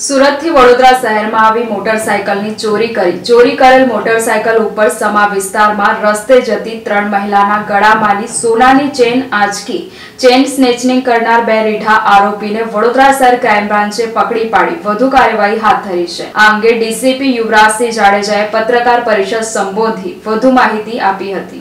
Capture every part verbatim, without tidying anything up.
સુરતથી વડોદરા શહેરમાં આવી મોટરસાયકલની ચોરી કરી ચોરી કરેલ મોટરસાયકલ ઉપર સમા વિસ્તારમાં રસ્તે જતી ત્રણ મહિલાના ગળામાંની સોનાની ચેન આંચકી ચેન સ્નેચિંગ કરનાર બે રીઢા આરોપીને વડોદરા શહેર ક્રાઇમ બ્રાન્ચે પકડી પાડી વધુ કાર્યવાહી હાથ ધરી છે। આ અંગે ડીસીપી યુવરાજસિંહ જાડેજાએ પત્રકાર પરિષદ સંબોધી વધુ માહિતી આપી હતી।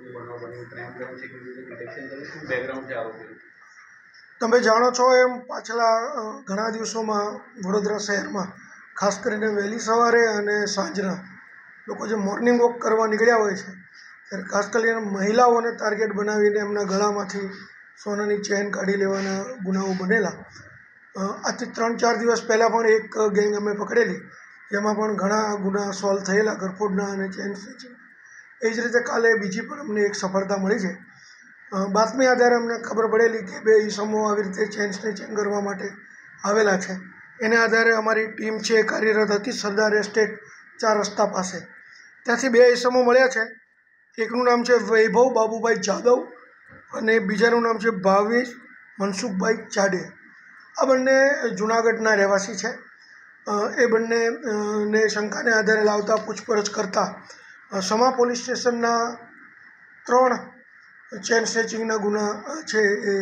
તમે જાણો છો એમ પાછલા ઘણા દિવસોમાં વડોદરા શહેરમાં ખાસ કરીને વહેલી સવારે અને સાંજના લોકો જે મોર્નિંગ વોક કરવા નીકળ્યા હોય છે ત્યારે ખાસ કરીને મહિલાઓને ટાર્ગેટ બનાવીને એમના ગળામાંથી સોનાની ચેન કાઢી લેવાના ગુનાઓ બનેલા। આજથી ત્રણ ચાર દિવસ પહેલાં પણ એક ગેંગ અમે પકડેલી, જેમાં પણ ઘણા ગુના સોલ્વ થયેલા ગરફોડના અને ચેન સ્નેચિંગ। એ જ રીતે કાલે બીજી પણ અમને એક સફળતા મળી છે। બાતમી આધારે અમને ખબર પડેલી કે બે ઈસમો આવી રીતે ચેન સ્નેચિંગ કરવા માટે આવેલા છે। એને આધારે અમારી ટીમ છે કાર્યરત હતી સરદાર એસ્ટેટ ચાર રસ્તા પાસે। ત્યાંથી બે ઈસમો મળ્યા છે। એકનું નામ છે વૈભવ બાબુભાઈ જાદવ અને બીજાનું નામ છે ભાવેશ મનસુખભાઈ ચાડે। આ બંને જૂનાગઢના રહેવાસી છે। એ બંને ને શંકાને આધારે લાવતા પૂછપરછ કરતાં સમા પોલીસ સ્ટેશનના ત્રણ ચેન સ્નેચિંગના ગુના છે એ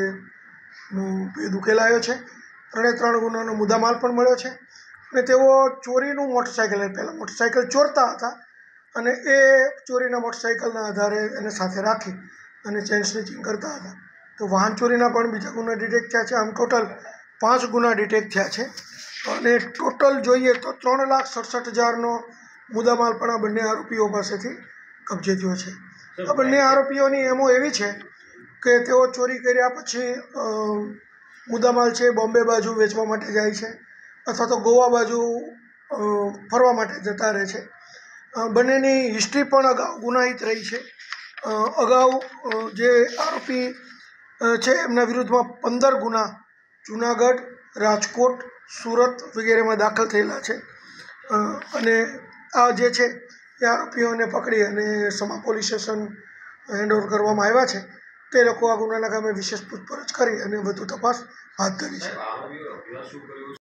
ભેદ ઉકેલાયો છે। ત્રણે ત્રણ ગુનાનો મુદ્દામાલ પણ મળ્યો છે અને તેઓ ચોરીનું મોટરસાઇકલ પહેલાં મોટરસાઇકલ ચોરતા હતા અને એ ચોરીના મોટરસાઇકલના આધારે એને સાથે રાખી અને ચેન સ્નેચિંગ કરતા હતા। તો વાહન ચોરીના પણ બીજા ગુના ડિટેક્ટ થયા છે। આમ ટોટલ પાંચ ગુના ડિટેક્ટ થયા છે અને ટોટલ જોઈએ તો ત્રણ લાખ સડસઠ હજારનો મુદ્દામાલ પણ આ બંને આરોપીઓ પાસેથી કબજે થયો છે। આ બંને આરોપીઓની એમો એવી છે કે તેઓ ચોરી કર્યા પછી મુદ્દામાલ છે બોમ્બે બાજુ વેચવા માટે જાય છે અથવા તો ગોવા બાજુ ફરવા માટે જતા રહે છે। બંનેની હિસ્ટ્રી પણ અગાઉ ગુનાહિત રહી છે। અગાઉ જે આરોપી છે એમના વિરુદ્ધમાં પંદર ગુના જૂનાગઢ, રાજકોટ, સુરત વગેરેમાં દાખલ થયેલા છે અને આ જે છે એ આરોપીઓને પકડી અને સમા પોલીસ સ્ટેશન હેન્ડઓવર કરવામાં આવ્યા છે। તે લોકો આ ગુનાના કામે વિશેષ પૂછપરછ કરી અને વધુ તપાસ હાથ ધરી છે।